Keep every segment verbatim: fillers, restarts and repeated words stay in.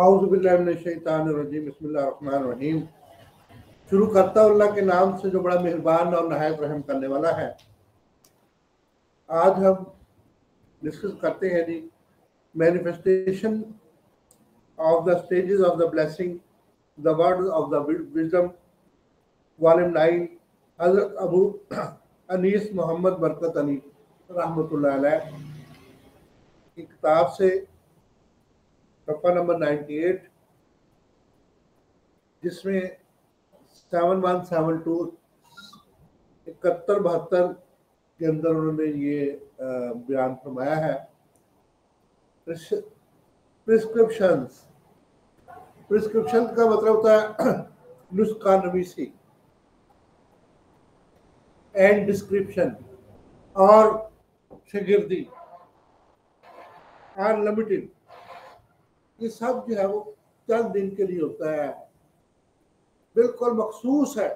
اعوذ باللہ من الشیطان الرجیم بسم اللہ الرحمن الرحیم۔ شروع کرتا ہوں اللہ کے نام سے جو بڑا مہربان اور نہایت رحم کرنے والا ہے۔ آج ہم ڈسکس کرتے ہیں جی manifestation of the stages of the blessing the word of the wisdom volume nine, حضرت ابو انیس محمد برکت علی رحمۃ اللہ علیہ کی کتاب سے، صفحہ نمبر نائنٹی ایٹ، جس میں سیون ون سیون ٹو اکہتر بہتر کے اندر انہوں نے یہ بیان فرمایا ہے۔ پرسکرپشنز پرسکرپشن کا مطلب ہوتا ہے نسخہ نویسی، اینڈ ڈسکرپشن اور شاگردی، ان لمیٹڈ، یہ سب جو ہے وہ چند دن کے لیے ہوتا ہے، بالکل مخصوص ہے،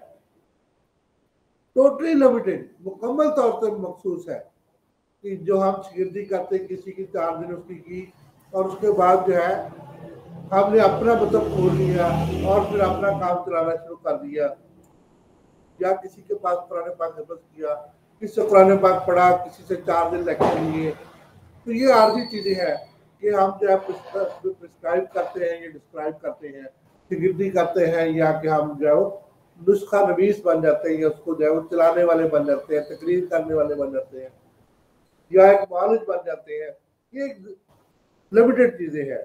ٹوٹلی لمیٹڈ، مکمل طور پر مخصوص ہے کہ جو ہم شاگردی کرتے کسی کی چار دن اس کی کی اور اس کے بعد جو ہے ہم نے اپنا مطلب کھول لیا اور پھر اپنا کام چلانا شروع کر دیا، یا کسی کے پاس قرآن پاک حفظ کیا، کسی سے قرآن پاک پڑھا، کسی سے چار دن لیکچر لیے، تو یہ عارضی چیزیں ہیں کہ ہم جو ہے پرسکرائب کرتے ہیں یا ڈسکرائب کرتے ہیں، شاگردی کرتے ہیں، یا کہ ہم جو ہے وہ نسخہ نویس بن جاتے ہیں، یا اس کو جو ہے وہ چلانے والے بن جاتے ہیں، تقریر کرنے والے بن جاتے ہیں، یا ایک معالج بن جاتے ہیں۔ یہ ایک لمیٹڈ چیزیں ہیں،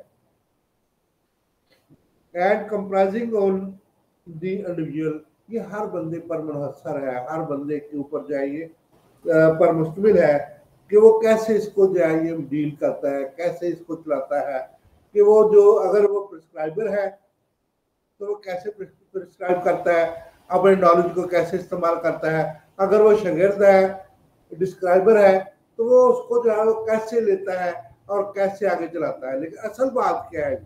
and comprising on the individual, یہ ہر بندے پر منحصر ہے، ہر بندے کے اوپر جو ہے یہ پر مشتمل ہے کہ وہ کیسے اس کو جو ہے یہ ڈیل کرتا ہے، کیسے اس کو چلاتا ہے، کہ وہ جو اگر وہ پرسکرائبر ہے تو وہ کیسے پرسکرائب کرتا ہے، اپنے نالج کو کیسے استعمال کرتا ہے، اگر وہ شاگرد ہے، ڈسکرائبر ہے، تو وہ اس کو جو ہے وہ کیسے لیتا ہے اور کیسے آگے چلاتا ہے۔ لیکن اصل بات کیا ہے،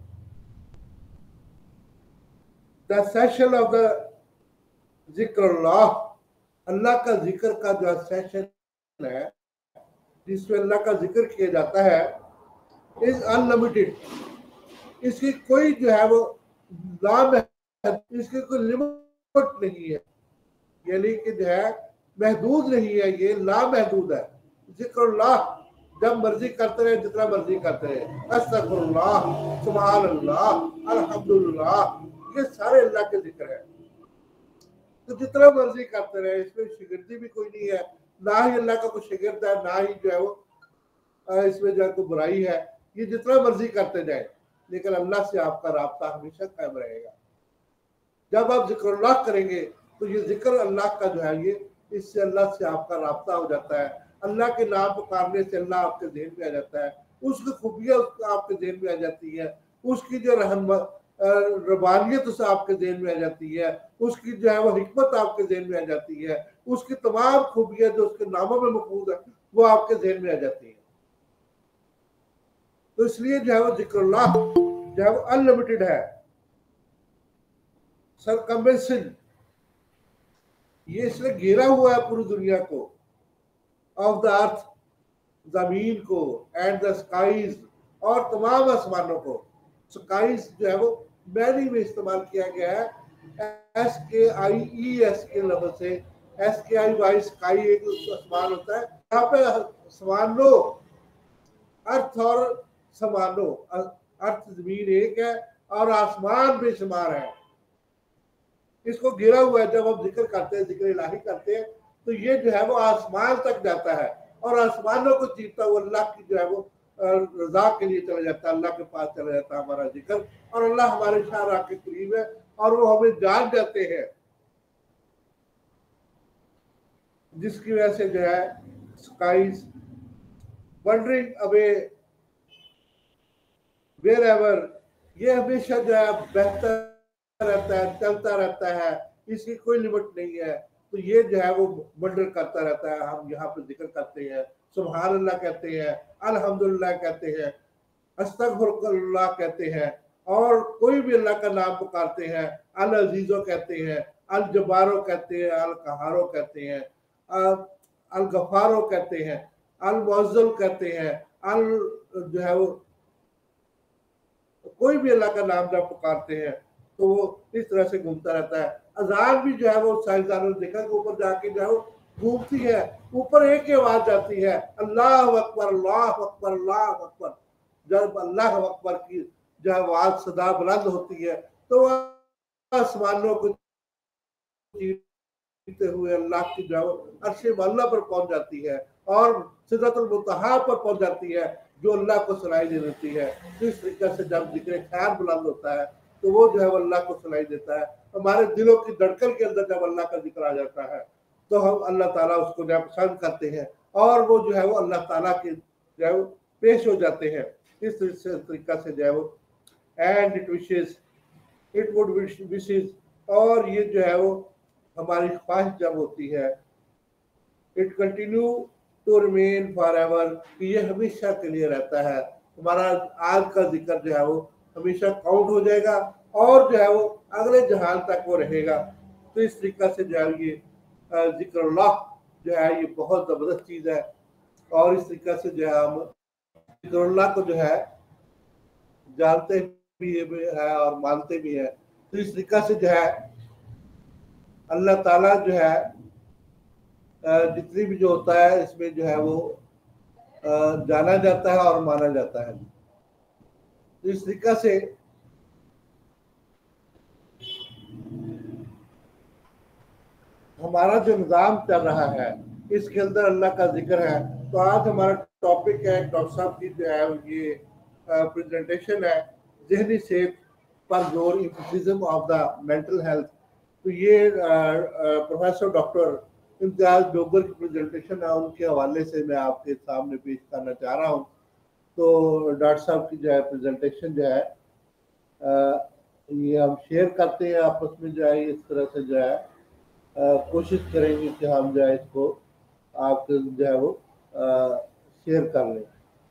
دا سیشن آف دا ذکر اللہ، اللہ کا ذکر کا جو سیشن ہے جس میں اللہ کا ذکر کیا جاتا ہے، از انلمیٹڈ، اس کی کوئی جو ہے وہ لام ہے، اس کی کوئی لمٹ نہیں ہے، یعنی کہ جو ہے محدود نہیں ہے، یہ لامحدود ہے۔ ذکر اللہ جب مرضی کرتے رہے، جتنا مرضی کرتے رہے، استغفر اللہ، سبحان اللہ، الحمدللہ، یہ سارے اللہ کے ذکر ہے، تو جتنا مرضی کرتے رہے، اس میں شاگردی بھی کوئی نہیں ہے، نہ ہی اللہ کا کوئی شاگرد ہے، نہ ہی جو ہے وہ اس میں جو ہے کوئی برائی ہے، یہ جتنا مرضی کرتے جائیں، لیکن اللہ سے آپ کا رابطہ ہمیشہ قائم رہے گا۔ جب آپ ذکر اللہ کریں گے تو یہ ذکر اللہ کا جو ہے یہ اس سے اللہ سے آپ کا رابطہ ہو جاتا ہے، اللہ کے نام پکارنے سے اللہ آپ کے ذہن میں آ جاتا ہے، اس کی خوبیاں آپ کے ذہن میں آ جاتی ہے، اس کی جو رحمت ربانیت سے آپ کے ذہن میں آ جاتی ہے، اس کی جو ہے وہ حکمت آپ کے ذہن میں آ جاتی ہے، اس کی تمام خوبیاں جو اس کے ناموں میں مفعول ہے وہ آپ کے ذہن میں آ جاتی ہیں۔ تو اس لیے جو ہے وہ ذکر اللہ جو ہے وہ انلمیٹڈ ہے۔ سرکمبنسن، یہ اس نے گھیرا ہوا ہے پوری دنیا کو، آف دا ارتھ، زمین کو، اینڈ دا اسکائیز، اور تمام آسمانوں کو۔ اسکائیز جو ہے وہ مینی میں استعمال کیا گیا ہے، ایس کے آئی ای ایس کے لفظ سے، ایس کے آئی وائی، اسکائی ایک آسمان ہوتا ہے، یہاں پہ سمانو، ارتھ اور سمانو، ارتھ زمین ایک ہے اور آسمان بے شمار ہے، اس کو گھیرا ہوا ہے۔ جب ہم ذکر کرتے ہیں، ذکر الہی کرتے ہیں، تو یہ جو ہے وہ آسمان تک جاتا ہے اور آسمانوں کو چیرتا ہوا اللہ کی جو ہے وہ رضا کے لیے چلا جاتا ہے، اللہ کے پاس چلا جاتا ہے ہمارا ذکر، اور اللہ ہمارے شاہراہ کے قریب ہے اور وہ ہمیں جان جاتے ہیں، جس کی وجہ سے جو ہے skies wandering away wherever, یہ ہمیشہ جو ہے بہتر رہتا ہے، چلتا رہتا ہے، اس کی کوئی لمٹ نہیں ہے، تو یہ جو ہے وہ ونڈر کرتا رہتا ہے۔ ہم یہاں پہ ذکر کرتے ہیں، سبحان اللہ کہتے ہیں، الحمدللہ کہتے ہیں، استغفر اللہ کہتے ہیں، اور کوئی بھی اللہ کا نام پکارتے ہیں، العزیزو کہتے ہیں، الجبارو کہتے ہیں، القہارو کہتے ہیں، الغفارو کہتے ہیں، المعزل کہتے ہیں، ال جو ہے وہ कोई भी अल्लाह का नाम जब पुकारते हैं तो वो इस तरह से घूमता रहता है। अजान भी जो है वो साइंसदानों ने देखा कि ऊपर जाके जो है वो घूमती है, ऊपर एक ही आवाज जाती है, अल्लाह अकबर अल्लाह अकबर अल्लाह अकबर। जब अल्लाह अकबर की जो आवाज सदा बुलंद होती है तो आसमानों को चीरते हुए अल्लाह की जो अर्श अल्लाह पर पहुंच जाती है और सिदरतुल मुंतहा पर पहुंच जाती है, जो अल्लाह को सुनाई दे देती है। तो इस तरीके से जब जिक्र खैर बुलंद होता है तो वो जो है वो अल्लाह को सुनाई देता है। हमारे दिलों की धड़कन के अंदर जब अल्लाह का जिक्र आ जाता है तो हम अल्लाह ताला उसको जो पसंद करते हैं और वो जो है वो अल्लाह ताला के जो है वो पेश हो जाते हैं। इस तरीका से जो है वो and it wishes it would wishes, और ये जो है वो हमारी ख्वाहिश जब होती है, it continue to remain forever, कि ये हमेशा के लिए रहता है। हमारा आज का जिक्र जो है वो हमेशा काउंट हो जाएगा और जो है वो अगले जहान तक वो रहेगा। तो इस तरीका से जो है ये जिक्रुल्लाह जो है ये बहुत ज़बरदस्त चीज़ है और इस तरीका से जो है हम जिक्रुल्लाह को जो है जानते भी है और मानते भी है। तो इस तरीका से जो है अल्लाह ताला जो है जितनी भी जो होता है इसमें जो है वो जाना जाता है और माना जाता है। तो इस तरीका से हमारा जो निज़ाम चल रहा है इसके अंदर अल्लाह का जिक्र है। तो आज हमारा टॉपिक है, डॉक्टर साहब की जो है ये प्रेजेंटेशन है, ज़हनी सेहत पर जोर, emphasis of the mental health. तो ये प्रोफेसर डॉक्टर इम्तियाज डोगर की प्रेजेंटेशन है, उनके हवाले से मैं आपके सामने पेश करना चाह रहा हूँ। तो डॉक्टर साहब की जो है प्रेजेंटेशन जो है आ, ये हम शेयर करते हैं आपस में, जो है इस तरह से जो है कोशिश करेंगे कि हम जो है इसको आपके जो है वो शेयर कर लें।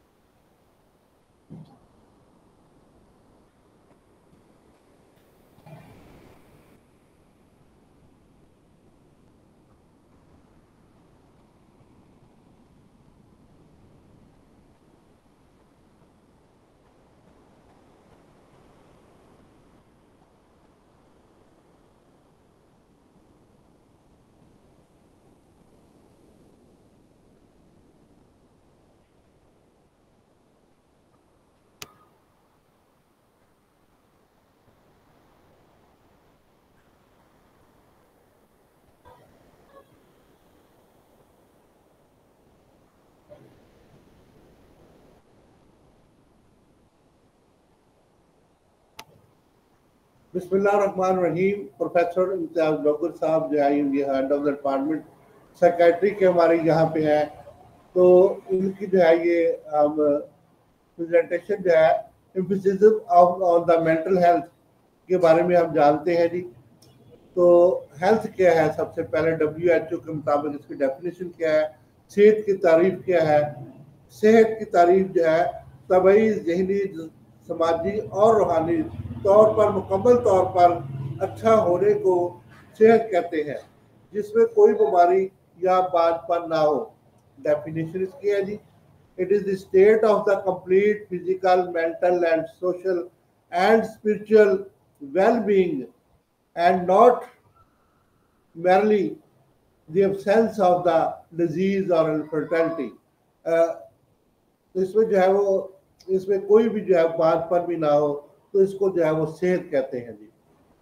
बिस्मिल्लाहिर्रहमानिर्रहीम। प्रोफेसर इम्तियाज डोगर साहब जो है ये head of the department psychiatry के हमारे यहाँ पे हैं। तो इनकी जो है ये हम प्रेजेंटेशन जो है emphasis of on the mental health के बारे में हम जानते हैं जी। तो हेल्थ क्या है, सबसे पहले डब्ल्यू एच ओ के मुताबिक इसकी डेफिनेशन क्या है, सेहत की तारीफ क्या है। सेहत की तारीफ जो है तबई, जहनी, समाजी और रूहानी तौर पर मुकम्मल तौर पर अच्छा होने को सेहत कहते हैं, जिसमें कोई बीमारी या बांझपन ना हो। डेफिनेशन इसकी है जी, it is the state of the complete physical, mental and social and spiritual well being and not merely the absence of the disease or infertility। तो इसमें जो है वो इसमें कोई भी जो है बांझपन भी ना हो, तो इसको जो है वो सेहत कहते हैं जी।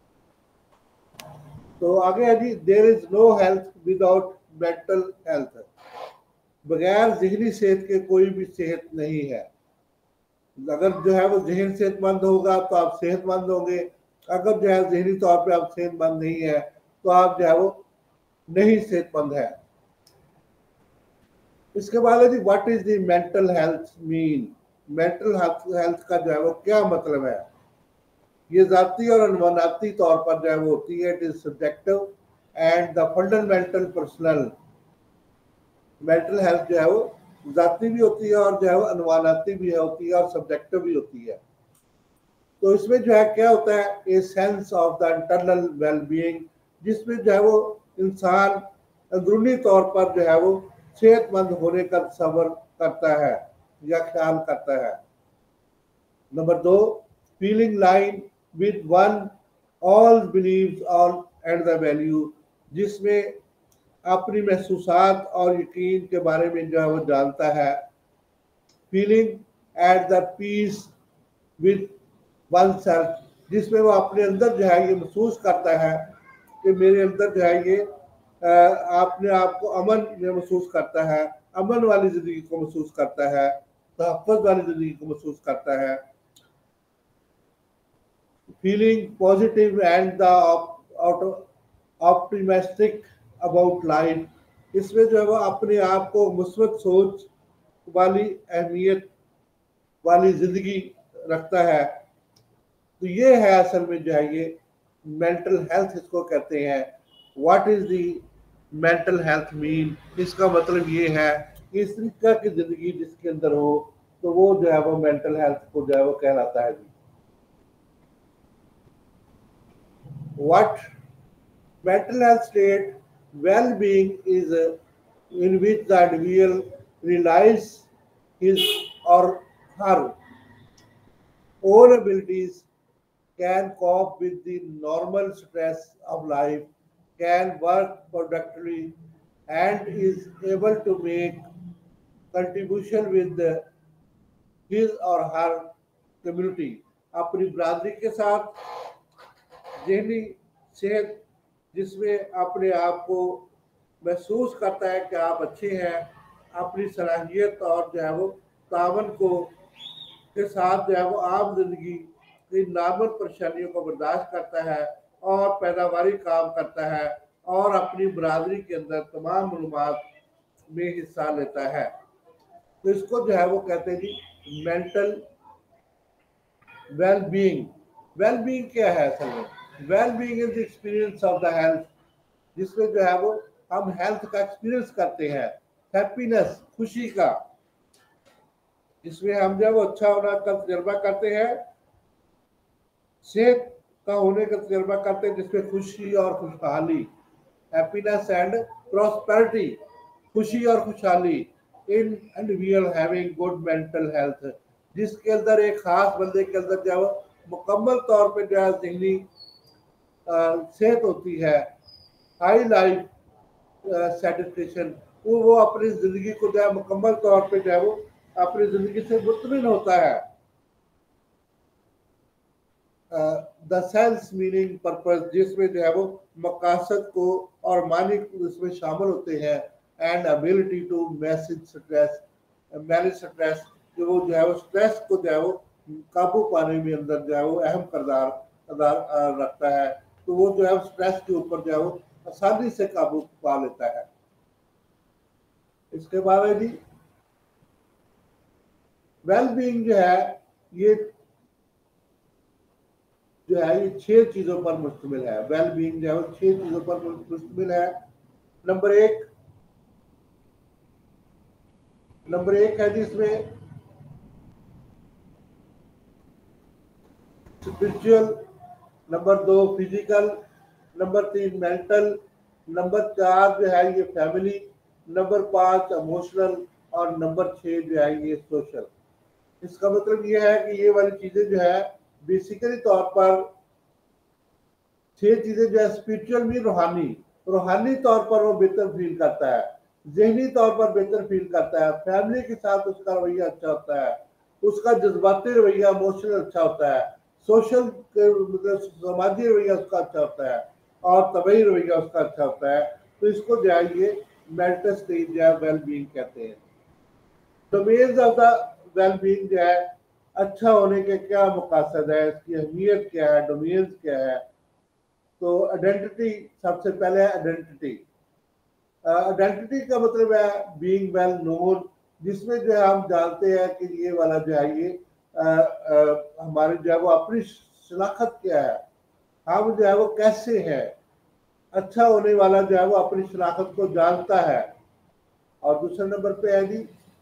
तो आगे है जी, there is no health without mental health, बगैर जहनी सेहत के कोई भी सेहत नहीं है। अगर जो है वो जहन सेहतमंद होगा तो आप सेहतमंद होंगे, अगर जो है जहनी तौर पे आप सेहतमंद नहीं है तो आप जो है वो नहीं सेहतमंद है। इसके बाद है जी, what is the mental health mean, mental health का जो है वो क्या मतलब है। ये जाती और अनुमानाती तौर पर जो है वो होती है, it is subjective and the fundamental personal. Mental health जो है वो जाती भी होती है और जो है वो अनुमानाती भी होती है और सब्जेक्टिव भी होती है। तो इसमें जो है क्या होता है, a sense of the internal well being, जिसमें जो है वो इंसान अंदरूनी तौर पर जो है वो सेहतमंद होने का तसव्वुर करता है या ख्याल करता है। नंबर दो, feeling line with one all beliefs all and the value, जिसमें अपनी महसूसात और यकीन के बारे में जो है वो जानता है। Feeling at the peace with oneself, जिसमें वो अपने अंदर जो है ये महसूस करता है कि मेरे अंदर जो है ये अपने आप को अमन में महसूस करता है, अमन वाली जिंदगी को महसूस करता है, तहफ़्फ़ुज़ वाली जिंदगी को महसूस करता है। Feeling positive and the optimistic about life, इसमें जो है वो अपने आप को मुस्बत सोच वाली अहमियत वाली जिंदगी रखता है। तो ये है असल में जो है ये मेंटल हेल्थ इसको कहते हैं। What is the mental health mean, इसका मतलब ये है कि इस तरीका की जिंदगी जिसके अंदर हो तो वो जो है वो मेंटल हेल्थ को जो है वो कहलाता है। What mental health state well-being is uh, in which the individual realizes his or her own abilities, can cope with the normal stress of life, can work productively, and is able to make contribution with the, his or her community। अपनी बरादरी के साथ ज़हनी सेहत जिसमें अपने आप को महसूस करता है कि आप अच्छे हैं, अपनी सलाहियत और जो है वो तावन को के साथ जो है वो आम जिंदगी की नॉर्मल परेशानियों को बर्दाश्त करता है और पैदावारी काम करता है और अपनी बरादरी के अंदर तमाम मालूमात में हिस्सा लेता है। तो इसको जो है वो कहते हैं जी mental well being. Well being क्या है असल में? Well being is the experience of the health, जिसमें जो है वो हम हेल्थ का एक्सपीरियंस करते हैं, हैप्पीनेस खुशी का, जिसमें हम जो है वो अच्छा होना का तजर्बा करते हैं, सेहत का होने का तजर्बा करते हैं, जिसमें खुशी और खुशहाली, हैप्पीनेस एंड प्रॉस्पेरिटी, खुशी और खुशहाली in individual having good mental health, जिसके अंदर एक खास बंदे के अंदर जो है वो मुकम्मल तौर पे जो है ज़हनी सेहत होती है, हाई लाइफ सेटिस्फेक्शन, वो वो अपनी ज़िंदगी को जो है मुकम्मल तौर पे जो है वो अपनी ज़िंदगी से मुतमिन होता है। द सेंस मीनिंग पर्पस, जिसमें जो है वो मकासद को और मानी इसमें शामिल होते हैं, and ability to manage stress manage stress, जो वो जो है वो स्ट्रेस को जो है वो काबू पाने में अंदर जो है वो अहम किरदार किरदार रखता है। तो वो जो है स्ट्रेस के ऊपर जो है वो आसानी से काबू पा लेता है। इसके बाद है जी वेल बीइंग जो है ये जो है ये छह चीजों पर मुश्तमिल है। वेल बीइंग जो है वो छह चीजों पर मुश्तमिल है। नंबर एक नंबर एक है जिसमें स्पिरिचुअल, नंबर दो फिजिकल, नंबर तीन मेंटल, नंबर चार जो है ये फैमिली, नंबर पाँच इमोशनल और नंबर छः जो है ये सोशल। इसका मतलब ये है कि ये वाली चीज़ें जो है बेसिकली तौर पर छह चीज़ें जो है स्पिरिचुअल भी रूहानी रूहानी तौर पर वो बेहतर फील करता है, ज़हनी तौर पर बेहतर फील करता है, फैमिली के साथ उसका रवैया अच्छा होता है, उसका जज्बाती रवैया इमोशनल अच्छा होता है, सोशल मतलब समाजी रवैया उसका अच्छा होता है और तबई रवैया उसका अच्छा होता है। तो इसको जो है ये मेंटल स्टेट जो है वेल बीइंग कहते हैं। Domains of the well being जो है अच्छा होने के क्या मकासद है, इसकी अहमियत क्या है, डोमेन्स क्या है। तो आइडेंटिटी सबसे पहले है आइडेंटिटी। आइडेंटिटी का मतलब है बीइंग वेल नोन, जिसमें जो है हम जानते हैं कि ये वाला जो है ये आ, आ, हमारी जो है वो अपनी शनाख्त क्या है, हम जो है वो कैसे है। अच्छा होने वाला जो है वो अपनी शनाख्त को जानता है। और दूसरे नंबर पे है जी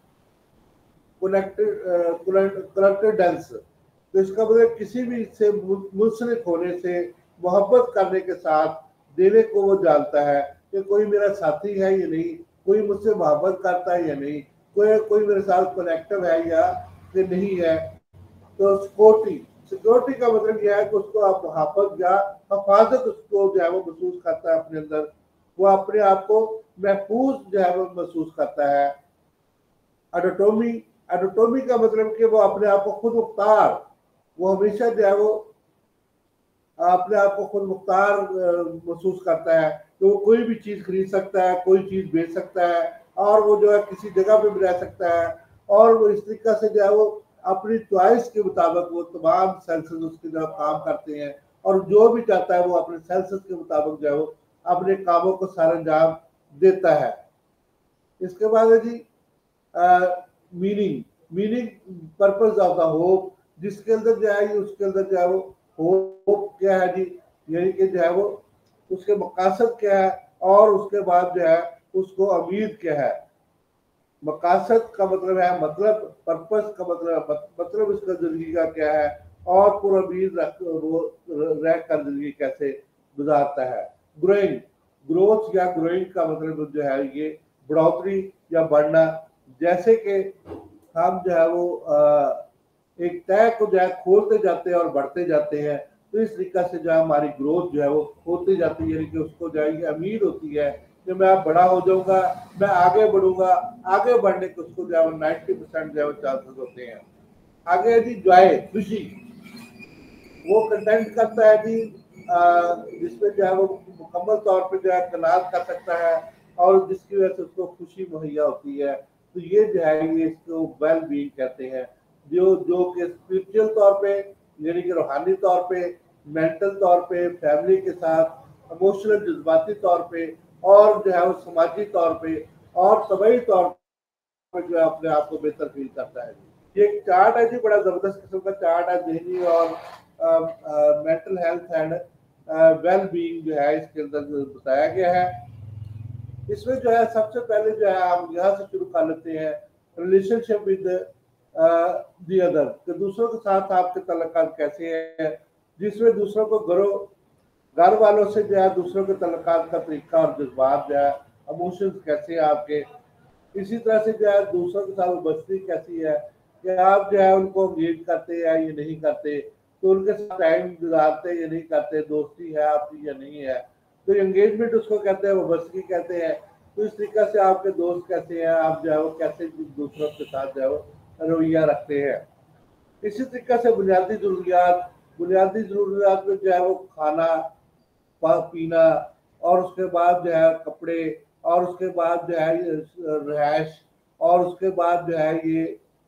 कनेक्टेडेंस। तो इसका मतलब किसी भी से मुंसलिक होने से, मोहब्बत करने के साथ देने को वो जानता है कि कोई मेरा साथी है या नहीं, कोई मुझसे मोहब्बत करता है या नहीं, कोई कोई मेरे साथ कनेक्टिव है या कि नहीं है। तो सिक्योरिटी सिक्योरिटी का मतलब यह है कि उसको आप मुहाफत या हिफाजत उसको जो है वो महसूस करता है अपने अंदर, वो अपने आप को महफूज जो है वो महसूस करता है। एडोटोमी, एडोटोमी का मतलब कि वो अपने आप को खुद मुख्तार, वो हमेशा जो है वो अपने आप को खुद मुख्तार महसूस करता है, तो वो कोई भी चीज़ खरीद सकता है, कोई चीज़ बेच सकता है, और वो जो है किसी जगह पे भी रह सकता है, और वो इस तरीके से जो है वो अपनी चॉइस के मुताबिक वो तमाम सेंसेस उसके जो काम करते हैं, और जो भी चाहता है वो अपने सेंसेस के मुताबिक जो है वो अपने कामों को सारा अंजाम देता है। इसके बाद है जी meaning, meaning purpose of the hope, जिसके अंदर जो है उसके अंदर जो है वो होप क्या है जी, यानी कि जो है वो उसके मकासद क्या है, और उसके बाद जो है उसको उम्मीद क्या है। मकासद का मतलब है मतलब, पर्पस का मतलब मतलब इसका जिंदगी का क्या है, और पूरा उम्मीद रह कर जिंदगी कैसे गुजारता है। ग्रोइंग, ग्रोथ या ग्रोइंग का मतलब जो है ये बढ़ोतरी या बढ़ना, जैसे कि हम जो है वो आ, एक तय को जो है खोलते जाते हैं और बढ़ते जाते हैं, तो इस तरीके से जो है हमारी ग्रोथ जो है वो होती जाती है, यानी कि उसको जो है ये उम्मीद होती है कि मैं बड़ा हो जाऊंगा, मैं आगे बढ़ूंगा, आगे बढ़ने के उसको जो है नाइन्टी परसेंट जो है चांसेस होते हैं। आगे है जी जॉय, खुशी, वो कंटेंट करता है जी जिसमें जो है वो मुकम्मल तौर पे जो है कनात कर सकता है, और जिसकी वजह से उसको खुशी मुहैया होती है। तो ये जो है ये इसको वेल बीइंग कहते हैं, जो जो कि स्पिरिचुअल तौर पे, यानी कि रूहानी तौर पे, मेंटल तौर पे, फैमिली के साथ, इमोशनल जज्बाती तौर पे, और जो है वो समाजी तौर पे और तबई तौर पे जो है अपने आप को बेहतर फील करता है। ये एक चार्ट है जी, बड़ा जबरदस्त किस्म का चार्ट है, जहनी और mental health and well being जो है इसके अंदर बताया गया है। इसमें जो है सबसे पहले जो है हम यहाँ से शुरू कर लेते हैं, रिलेशनशिप विद दी अदर, कि दूसरों के साथ आपके तल्लुकात कैसे है, जिसमें दूसरों को घरों घर वालों से जो है दूसरों के तल्लुकात का तरीका और जज्बात जो है, इमोशंस कैसे हैं आपके। इसी तरह से जो है दूसरों के साथ बचती कैसी है, कि आप जो है उनको एंगेज करते हैं या नहीं करते, तो उनके साथ टाइम गुजारते या नहीं करते, दोस्ती है आपकी या नहीं है, तो एंगेजमेंट उसको कहते हैं, वबस्तगी कहते हैं। तो इस तरीके से आपके दोस्त कैसे हैं, आप जो है वो कैसे दूसरों के साथ जो है वो रवैया रखते हैं। इसी तरीके से बुनियादी जरूरियात, बुनियादी जरूरियात में जो है वो खाना पीना, और उसके बाद जो है कपड़े, और उसके बाद जो है रहायश, और उसके बाद जो है ये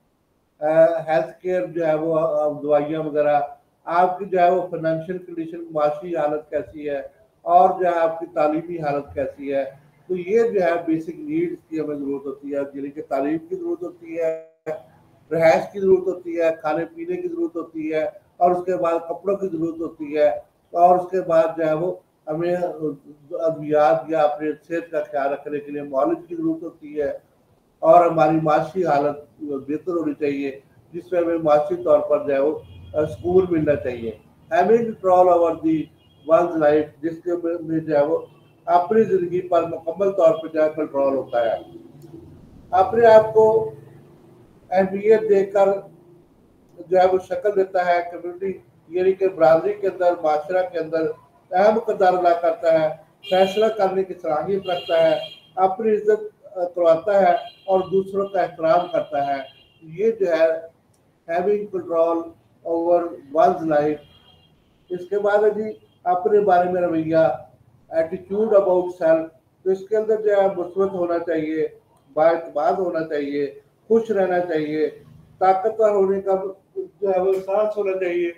हेल्थ केयर जो है वो दवाइयाँ वगैरह, आपकी जो है वो फाइनेंशियल कंडीशन, माशी हालत कैसी है, और जो है आपकी तालीमी हालत कैसी है। तो ये जो है बेसिक नीड्स की हमें ज़रूरत होती है, यानी कि तालीम की ज़रूरत होती है, रहायश की ज़रूरत होती है, खाने पीने की ज़रूरत होती है, और उसके बाद कपड़ों की ज़रूरत होती है, और उसके बाद जो है वो हमें अद्वियात या अपने सेहत का ख्याल रखने के लिए मॉलिज की ज़रूरत होती है, और हमारी माशी हालत बेहतर होनी चाहिए, जिसमें हमें माशी तौर पर जो है वो स्कूल मिलना चाहिए। Having control over the one's life, जिसके में जो है वो अपनी ज़िंदगी पर मुकम्मल तौर पर जो है कंट्रोल होता है। अपने आप को अहमियत देकर जो है वो शक्ल देता है, कम्युनिटी यानी कि बरादरी के अंदर, माशरा के अंदर अहम किरदार अदा करता है, फैसला करने की सलाहियत रखता है, अपनी इज्जत करवाता है, और दूसरों का एहतराम करता है। ये जो है having control over one's life. इसके बाद है जी अपने बारे में रवैया, एटीट्यूड अबाउट सेल्फ, तो इसके अंदर जो है मुस्बत होना चाहिए, बाएतबार होना चाहिए, खुश रहना चाहिए, ताकतवर होने का जो है वो एहसास होना चाहिए,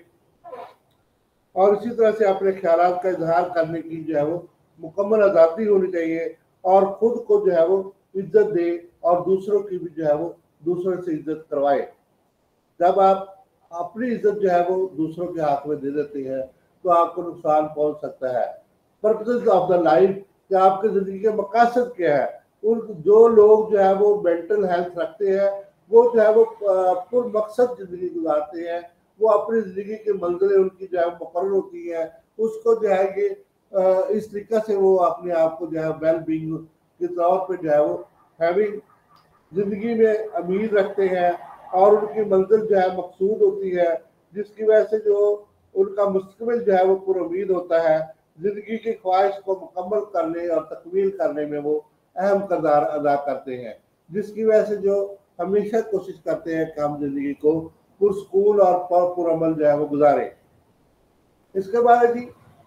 और इसी तरह से अपने ख्यालात का इजहार करने की जो है वो मुकम्मल आज़ादी होनी चाहिए, और खुद को जो है वो इज्जत दे, और दूसरों की भी जो है वो दूसरों से इज्जत करवाए। जब आप अपनी इज्जत जो है वो दूसरों के हाथ में दे देते हैं, तो आपको नुकसान पहुंच सकता है। पर्पसेस ऑफ द लाइफ, कि आपकी जिंदगी के मकासद क्या है। उन जो लोग जो है वो मेंटल हेल्थ रखते हैं, वो जो है वो पुर मकसद जिंदगी गुजारते हैं, वो अपनी जिंदगी की मंजिलें उनकी जो है मुकर्रर होती है, उसको जो है ये इस तरीके से वो अपने आप को जो है वेल बीइंग के तौर पर जो है वो हैविंग जिंदगी में उम्मीद रखते हैं, और उनकी मंजिल जो है मकसूद होती है, जिसकी वजह से जो उनका मुस्तकबिल जो है वो पुरुमीद होता है, जिंदगी की ख्वाहिश को मुकम्मल करने और तकमील करने में वो अहम किरदार अदा करते हैं, जिसकी वजह से जो हमेशा कोशिश करते हैं कि हम जिंदगी को पुरस्कून और पुरअमल जो है वो गुजारें। इसके बाद जी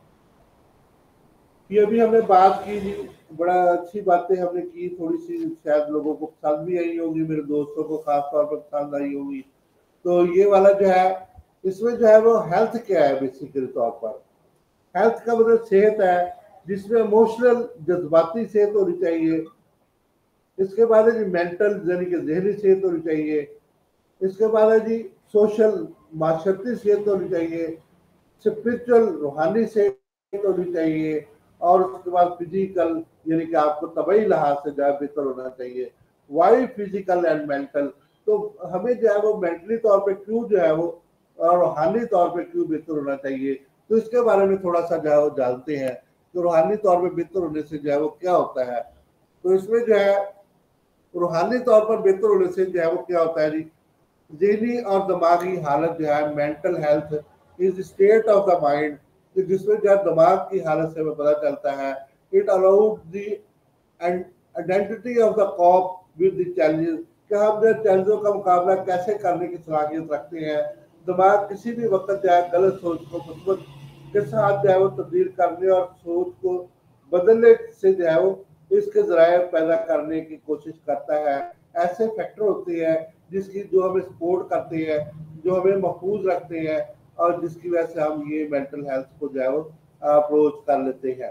ये भी हमने बात की जी, बड़ा अच्छी बातें हमने की, थोड़ी सी शायद लोगों को पसंद भी आई होगी, मेरे दोस्तों को खास तौर पर पसंद आई होगी। तो ये वाला जो है इसमें जो है वो हेल्थ क्या है बेसिकली तौर पर, हेल्थ का मतलब सेहत है, जिसमें इमोशनल जज्बाती सेहत होनी चाहिए। इसके बाद है जी मेंटल यानी कि जहनी सेहत होनी चाहिए। इसके बाद है जी सोशल माशरती सेहत होनी चाहिए, स्पिरिचुअल रूहानी सेहत होनी चाहिए, और उसके बाद फिजिकल यानी कि आपको तबई लिहाज से जो है बेहतर होना चाहिए। वाई फिजिकल एंड मेंटल, तो हमें जो है वो मेंटली तौर पे क्यों जो है वो और रूहानी तौर पे क्यों बेहतर होना चाहिए, तो इसके बारे में थोड़ा सा जो है वो जानते हैं तो रूहानी तौर पे बेहतर होने से जो है वो क्या होता है। तो इसमें जो है रूहानी तौर पर बेहतर होने से जो है वो क्या होता है जी, ज़हनी और दिमागी हालत जो है, mental health is state of the mind, जिसमें जो है दिमाग की हालत से हमें पता चलता है। It allowed the identity of the cope with the challenges, कि हम जो चैलेंजों का मुकाबला कैसे करने की सलाहियत रखते हैं। दिमाग किसी भी वक्त जो है गलत सोच को मुस्बत के साथ जो है वो तब्दील करने और सोच को बदलने से जो है वो इसके जराये पैदा करने की कोशिश करता है। ऐसे फैक्टर होते हैं जिसकी जो हमें सपोर्ट करते हैं, जो हमें महफूज रखते हैं, और जिसकी वजह से हम ये मेंटल हेल्थ को जो है वो अप्रोच कर लेते हैं।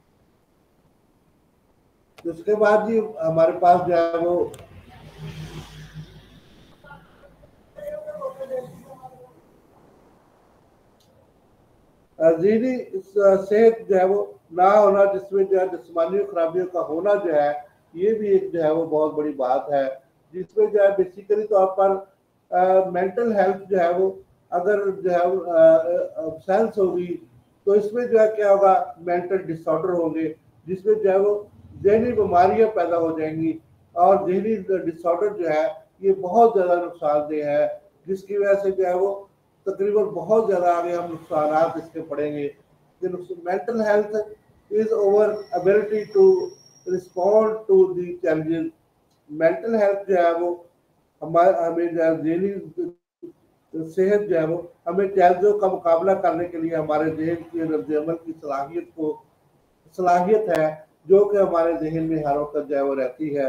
तो उसके बाद जी हमारे पास जो है वो ज़हनी सेहत जो है वो ना होना, जिसमें जो है जिस्मानी खराबियों का होना जो है, ये भी एक जो है वो बहुत बड़ी बात है, जिसमें जो है बेसिकली तौर पर मेंटल हेल्थ जो है वो अगर जो है सेंस होगी तो इसमें जो है क्या होगा, मेंटल डिसऑर्डर होंगे, जिसमें जो है वो जहनी बीमारियां पैदा हो जाएंगी, और जहनी डिसऑर्डर जो है ये बहुत ज़्यादा नुकसानदेह है, जिसकी वजह से जो है वो तकरीबन बहुत ज़्यादा आगे हम नुकसान इसके पड़ेंगे। Mental health is over ability to respond to the challenges. Mental health जो है वो हमारे हमें जो है जहनी सेहत जो है वो हमें चैलेंजों का मुकाबला करने के लिए हमारे जहन की रद्द-ए-अमल की सलाहियत को सलाहियत है, जो कि हमारे जहन में हर वक्त जो है वो रहती है।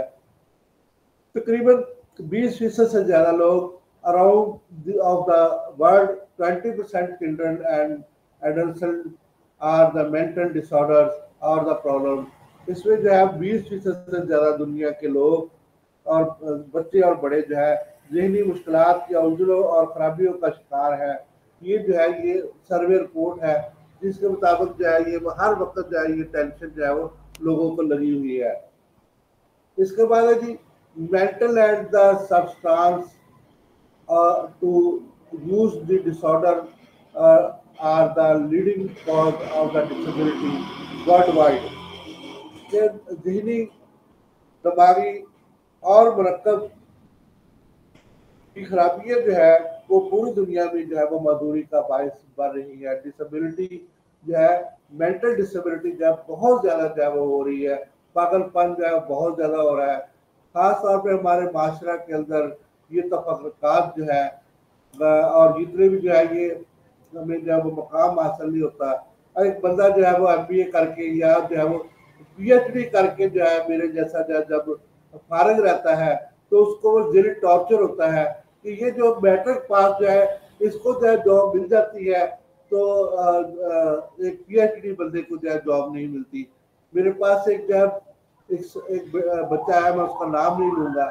तकरीबन बीस फीसद से ज़्यादा लोग around the, of the world, twenty percent children and adolescents are the mental disorders or the problem। इसमें जो है बीस फीसद से ज़्यादा दुनिया के लोग और बच्चे और बड़े जो है ज़हनी मुश्किलात की उलझनों और खराबियों का शिकार है। ये जो है ये सर्वे रिपोर्ट है, जिसके मुताबिक जो है ये हर वक्त जो है ये टेंशन जो है वो लोगों को लगी हुई है। इसके बाद है जी mental and the substance Uh, to use the disorder uh, are the leading cause of the disability worldwide। के ज़हनी दिमागी और मरकब की खराबियाँ जो है वो पूरी दुनिया में जो है वो मजदूरी का बायस बन रही है। डिसेबिलिटी जो है, मेंटल डिसेबिलिटी जो है बहुत ज़्यादा जो है वो हो रही है, पागलपन जो है बहुत ज़्यादा हो रहा है। ख़ास तौर पे हमारे माशरा के अंदर ये तफक्कुरात जो है और जितने भी जो है ये हमें जो है वो मकाम हासिल नहीं होता। एक बंदा जो है वो एम बी ए करके या जो है वो पी एच डी करके जो है मेरे जैसा जो है जब फारिग रहता है तो उसको वो जेल टॉर्चर होता है कि ये जो मैट्रिक पास जो है इसको जो है जॉब मिल जाती है, तो एक पी एच डी बंदे को जो है जॉब नहीं मिलती। मेरे पास एक जो है एक, एक बच्चा है, मैं उसका नाम नहीं लूँगा,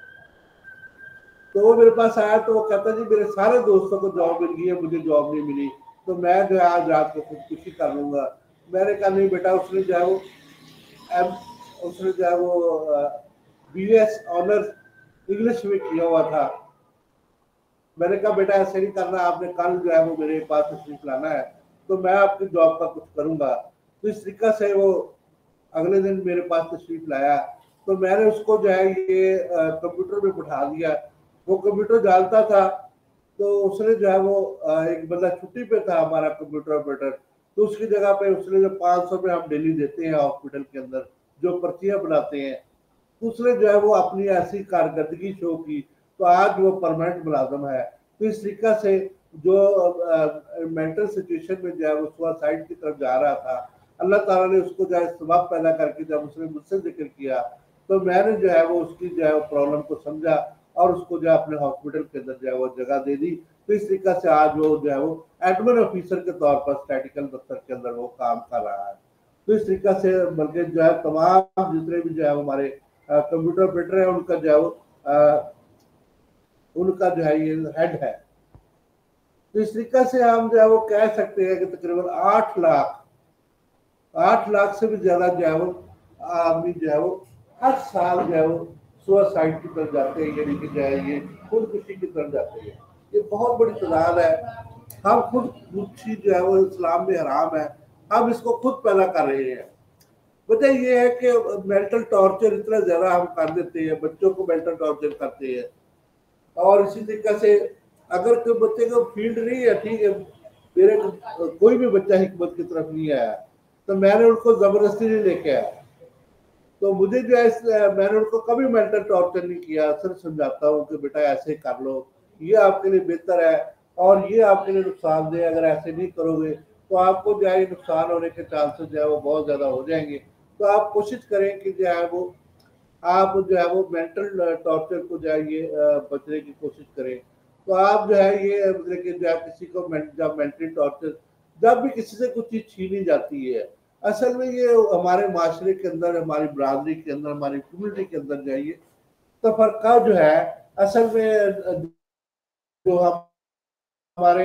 तो वो मेरे पास आया तो वो कहता जी मेरे सारे दोस्तों को जॉब मिल गई है, मुझे जॉब नहीं मिली, तो मैं जो है आज रात को खुदकुशी कर लूँगा। मैंने कहा नहीं बेटा, उसने जो है वो एम उसने जो है वो बी एस ऑनर्स इंग्लिश में किया हुआ था। मैंने कहा बेटा ऐसे नहीं करना, आपने कल जो है वो मेरे पास तशरीफ लाना है तो मैं आपकी जॉब का कुछ करूँगा। तो इस तरीका से वो अगले दिन मेरे पास तशरीफ लाया, तो मैंने उसको जो है ये कंप्यूटर में बिठा दिया। वो कंप्यूटर डालता था तो उसने जो है वो एक बंदा छुट्टी पे था हमारा कंप्यूटर ऑपरेटर, तो उसकी जगह पे उसने जो पाँच सौ रुपये हम डेली देते हैं हॉस्पिटल के अंदर जो पर्चियां बनाते हैं, तो उसने जो है वो अपनी ऐसी कारकर्दगी शो की, तो आज वो परमानेंट मुलाजम है। तो इस तरीका से जो मेंटल सिचुएशन में जो है वो सुसाइड की तरफ जा रहा था, अल्लाह ताला ने उसको जो है सबब पैदा करके जब उसने मुझसे जिक्र किया तो मैंने जो है वो उसकी जो है प्रॉब्लम को समझा और उसको जो है अपने हॉस्पिटल के अंदर जो है वो जगह दे दी। तो इस तरीका से आज वो जो है वो एडमिन ऑफिसर के तौर पर स्टैटिकल दफ्तर के अंदर वो काम कर रहा है। तो इस तरीका से बल्कि जो है तमाम जितने भी जो है हमारे कंप्यूटर ऑपरेटर है उनका जो है वो उनका जो है ये हेड है। तो इस तरीका से हम जो है वो कह सकते हैं कि तकरीबन आठ लाख आठ लाख से भी ज्यादा जो है वो आदमी जो है वो हर साल जो है वो सुसाइड की तरफ जाते हैं, यानी कि जो है ये खुदकुशी की तरफ जाते हैं। ये बहुत बड़ी तादाद है। हम खुदकुशी जो है वो इस्लाम में हराम है, हम इसको खुद पैदा कर रहे हैं। वजह ये है कि मेंटल टॉर्चर इतना ज्यादा हम कर देते हैं, बच्चों को मेंटल टॉर्चर करते हैं। और इसी तरीके से अगर कोई बच्चे को फील्ड नहीं है, ठीक है, मेरे कोई भी बच्चा हिकमत की तरफ नहीं आया तो मैंने उनको जबरदस्ती नहीं लेके आया। तो मुझे जो है मैंने उनको कभी मेंटल टॉर्चर नहीं किया, सिर्फ समझाता हूँ कि बेटा ऐसे कर लो, ये आपके लिए बेहतर है और ये आपके लिए नुकसान दे, अगर ऐसे नहीं करोगे तो आपको जो है नुकसान होने के चांसेस जो है वो बहुत ज्यादा हो जाएंगे। तो आप कोशिश करें कि जो है वो आप जो है वो मेंटल टॉर्चर को जो है ये बचने की कोशिश करें। तो आप जो है ये मतलब कि जो है किसी को जब मेंटल टॉर्चर, जब भी किसी से कुछ चीज छीनी जाती है, असल में ये हमारे माशरे के अंदर, हमारी बरादरी के अंदर, हमारी कम्युनिटी के अंदर जो है ये तफरका जो है असल में जो हम हमारे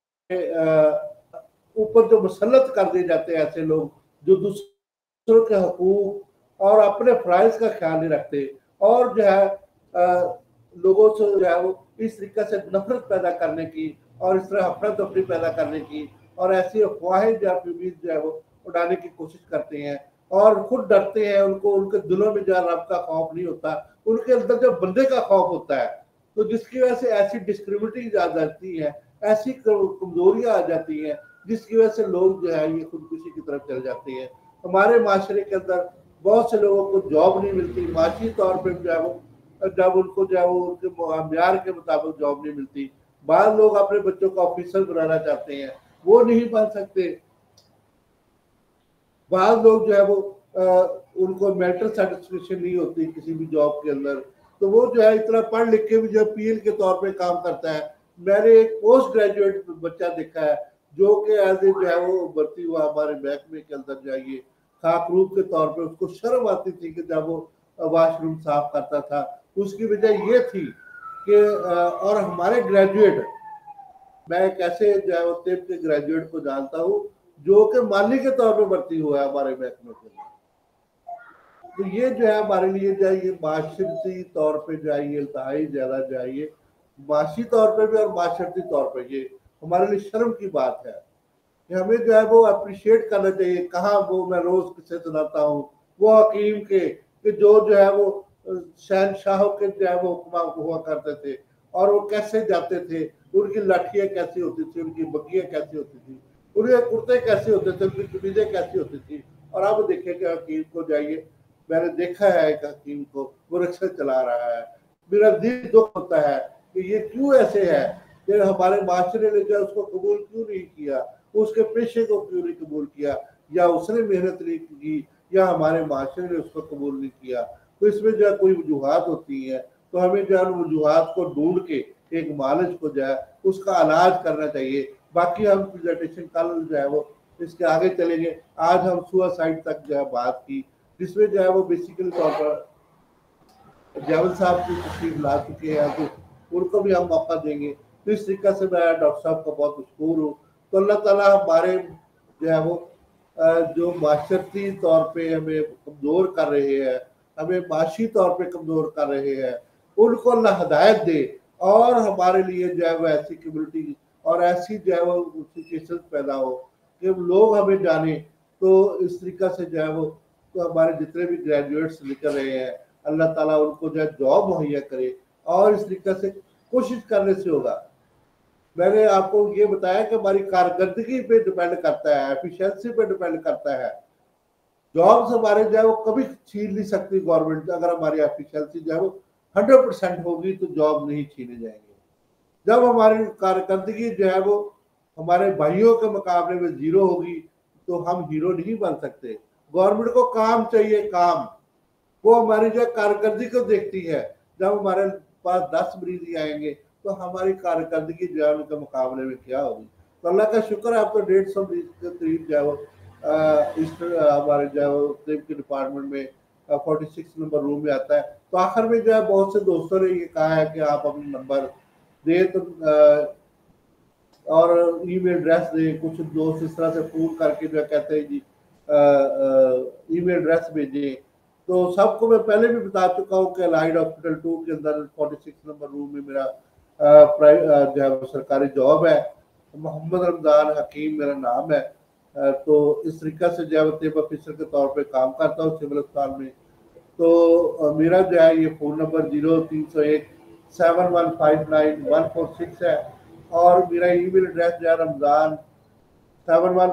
ऊपर जो मुसल्लत कर दिए जाते हैं ऐसे लोग जो दूसरों के हकूक और अपने फ़राइज़ का ख्याल नहीं रखते और जो है आ, लोगों से जो है वो इस तरीके से नफरत पैदा करने की और इस तरह अफरा तफरी पैदा करने की और ऐसी अफवाहें जो जो है वो उड़ाने की कोशिश करते हैं और खुद डरते हैं। उनको उनके दिलों में जो रब का खौफ नहीं होता, उनके अंदर जो बंदे का खौफ होता है। तो जिसकी वजह से ऐसी डिस्क्रिमिनेटिंग आ जाती है, ऐसी कमजोरियां आ जाती हैं जिसकी वजह से लोग जो है ये खुदकुशी की तरफ चले जाते हैं। हमारे माशरे के अंदर बहुत से लोगों को जॉब नहीं मिलती, माशी तौर पर जो है वो जब उनको जो है वो उनके म्यार के मुताबिक जॉब नहीं मिलती। बाद लोग अपने बच्चों को ऑफिसर बनाना चाहते हैं, वो नहीं बन सकते। बाद लोग जो है वो आ, उनको मेंटल सेटिस्फेक्शन नहीं होती किसी भी जॉब के अंदर, तो वो जो है इतना पढ़ लिख के भी जो पीएल के तौर पे काम करता है। मैंने एक पोस्ट ग्रेजुएट बच्चा देखा है जो कि एज ए जो है वो भर्ती हुआ हमारे महकमे के अंदर जाइए, खाकरूप के तौर पे उसको शर्म आती थी कि जब वो वॉशरूम साफ करता था। उसकी वजह ये थी कि और हमारे ग्रेजुएट, मैं एक ऐसे जो है वो तिब के ग्रेजुएट को जानता हूँ जो कि माली के तौर पे भर्ती हुआ है हमारे महकमे के अंदर। तो ये जो है हमारे लिए जो है ये माशरती तौर पे जो है ये इंतहाई ज्यादा जो है ये माशी तौर पे भी और माशरती तौर पे ये हमारे लिए शर्म की बात है कि हमें जो है वो अप्रिशिएट करना चाहिए। कहाँ वो मैं रोज किसे सुनाता हूँ वो हकीम के कि जो जो है वो शहनशाहों के जो है वो हुक्मा हुआ करते थे और वो कैसे जाते थे, उनकी लाठियाँ कैसी होती थी, उनकी बग्गियाँ कैसी होती थी, उनके कुर्ते कैसे होते थे, उनकी कमीजें कैसी होती थी। और अब देखिए कि हकीम को जाइए, मैंने देखा है एक हकीम को वो रिक्शा चला रहा है। मेरा दिल दुख होता है कि ये क्यों ऐसे है कि हमारे माशरे ने जो उसको कबूल क्यों नहीं किया, उसके पेशे को क्यों नहीं कबूल किया, या उसने मेहनत नहीं की या हमारे माशरे ने उसको कबूल नहीं किया। तो इसमें जो है कोई वजूहात होती है, तो हमें जो है वजूहात को ढूंढ के एक मालिज को जो है उसका इलाज करना चाहिए। बाकी हम प्रेजेंटेशन कल जो है वो इसके आगे चलेंगे। आज हम सुसाइड तक जो है बात की, जिसमें जो है वो बेसिकली तौर पर जावेद साहब की तशरीफ ला चुके हैं, तो उनको भी हम मौका देंगे। तो इस तरीके से मैं डॉक्टर साहब का बहुत मशहूर हूँ। तो अल्लाह ताला हमारे जो है वो जो माशरती तौर पे हमें कमज़ोर कर रहे हैं, हमें माशी तौर पे कमज़ोर कर रहे हैं, उनको अल्लाह हदायत दे और हमारे लिए जो है वो ऐसी कम्युनिटी और ऐसी जो है वो सिचुएशन पैदा हो कि लोग हमें जाने। तो इस तरीका से जो है वो तो हमारे जितने भी ग्रेजुएट्स निकल रहे हैं अल्लाह ताला उनको जो है जॉब मुहैया करे। और इस तरीके से कोशिश करने से होगा। मैंने आपको ये बताया कि हमारी कारकर्दगी पे डिपेंड करता है, एफिशिएंसी पे डिपेंड करता है। जॉब्स हमारे जो है वो कभी छीन नहीं सकती गवर्नमेंट, अगर हमारी एफिशिएंसी जो है वो हंड्रेड परसेंट होगी तो जॉब नहीं छीने जाएंगे। जब हमारी कारकर्दगी जो है वो हमारे भाइयों के मुकाबले में जीरो होगी तो हम हीरो नहीं बन सकते। गवर्नमेंट को काम चाहिए, काम। वो हमारी जो कारकर्दगी को देखती है। जब हमारे पास दस मरीज ही आएंगे तो हमारी कारकर्दगी जो है उनके मुकाबले में क्या होगी। तो अल्लाह का शुक्र है, अब तो डेढ़ सौ मरीज के करीब जो है वो इस हमारे जो है वो के डिपार्टमेंट में फोर्टी सिक्स नंबर रूम में आता है। तो आखिर में जो है बहुत से दोस्तों ने ये कहा है कि आप अपना नंबर दे तो और ईमेल एड्रेस दे। कुछ दोस्त इस तरह से फोन करके जो कहते हैं जी ईमेल एड्रेस भेजें। तो सबको मैं पहले भी बता चुका हूँ कि अलाइड हॉस्पिटल टू के अंदर फोर्टी सिक्स नंबर रूम में मेरा प्राइवेट जो है सरकारी जॉब है। मोहम्मद रमजान हकीम मेरा नाम है। तो इस तरीका से जो है तिब ऑफिसर के तौर पे काम करता हूँ सिविल अस्पताल में। तो मेरा जो है ये फ़ोन नंबर जीरो तीन सौ एक seven one five nine one four six है। और मेरा ईमेल एड्रेस जो है Ramzan seven one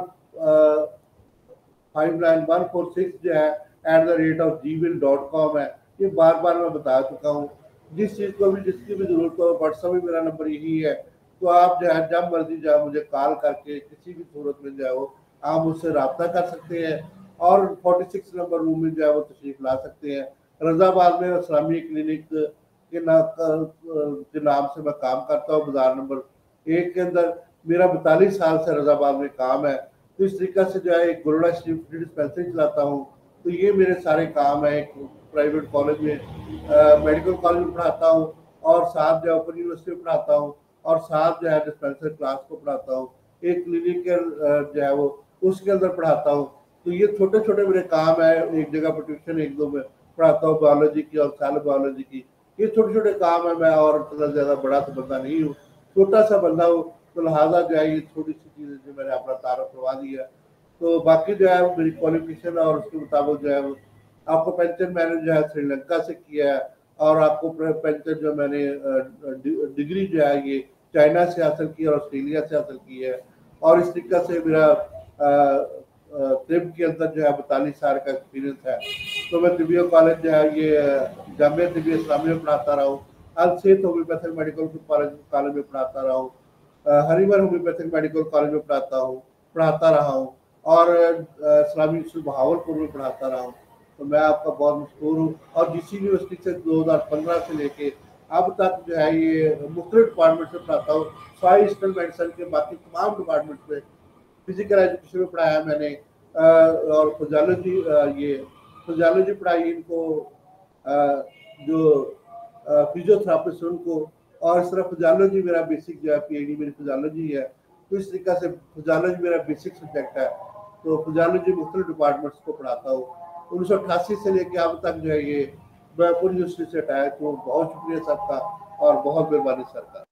five nine one four six जो है at the rate of Gmail dot com है। ये बार बार मैं बता चुका हूँ। जिस चीज़ को भी जिसकी भी ज़रूरत हो, व्हाट्सएप में मेरा नंबर यही है। तो आप जो है जब मर्जी जो है मुझे कॉल करके किसी भी सूरत में जो है वो आप मुझसे रब्ता कर सकते हैं और फोर्टी सिक्स नंबर रूम में जो है वो तशरीफ ला सकते हैं। रजाबाद में इस्लामी क्लिनिक के ना के नाम से मैं काम करता हूँ, बाजार नंबर एक के अंदर। मेरा बैतालीस साल से रजाबाद में काम है। तो इस तरीके से जो है एक गुरुड़ा शरीफ डिस्पेंसरी चलाता हूँ। तो ये मेरे सारे काम है। एक प्राइवेट कॉलेज में मेडिकल कॉलेज में पढ़ाता हूँ और साथ जो है ओपन यूनिवर्सिटी में पढ़ाता हूँ और साथ जो है डिस्पेंसरी क्लास को पढ़ाता हूँ। एक क्लिनिकल जो है वो उसके अंदर पढ़ाता हूँ। तो ये छोटे छोटे मेरे काम है। एक जगह पर ट्यूशन एक दो में पढ़ाता हूँ बायोलॉजी की और सेल बायोलॉजी की। ये छोटे छोटे काम है। मैं और इतना ज़्यादा बड़ा तो बंदा नहीं हूँ, छोटा सा बंदा हूँ। तो लिहाजा जो है ये छोटी सी चीज़ें जो मैंने अपना तारुफ करवा दिया। तो बाकी जो है मेरी क्वालिफिकेशन और उसके मुताबिक जो है आपको पेंशन मैंने जो है श्रीलंका से किया है और आपको पेंशन जो मैंने डिग्री जो है ये चाइना से हासिल की और ऑस्ट्रेलिया से हासिल की है। और इस तरीके से मेरा तिब के अंदर जो है बैतालीस साल का एक्सपीरियंस है। तो मैं तिबिया कॉलेज जो है ये जामिया तिबिया इस्लामी में पढ़ाता रहा हूँ। अल सेहत होम्योपैथिक मेडिकल कॉलेज कॉलेज में पढ़ाता रहा हूँ। हरीवर होम्योपैथिक मेडिकल कॉलेज में पढ़ाता हूँ पढ़ाता रहा हूँ और इस्लामी बहावलपुर में पढ़ाता रहा हूँ। तो मैं आपका बहुत मशहूर हूँ। और जिस यूनिवर्सिटी से दो हज़ार पंद्रह से लेके अब तक जो है ये मुख्तलिफ डिपार्टमेंट में पढ़ाता हूँ। सॉइल ईस्टर्न मेडिसिन के बाकी तमाम डिपार्टमेंट में फिजिकल एजुकेशन में पढ़ाया मैंने और फिजियोलॉजी ये फिजियोलॉजी पढ़ाई इनको जो फिजियोथेरापिस्ट उनको। और इस तरह फिजियोलॉजी मेरा बेसिक जो है पीएचडी मेरी फिजियोलॉजी है। तो इस तरीके से फिजियोलॉजी मेरा बेसिक सब्जेक्ट है। तो फिजियोलॉजी मुख्तलिफ डिपार्टमेंट्स को पढ़ाता हूँ। उन्नीस सौ अट्ठासी से लेकर अब तक जो है ये मैं पूरी यूनिवर्सिटी से अटैच हूँ। बहुत शुक्रिया सबका और बहुत मेहरबानी सर का।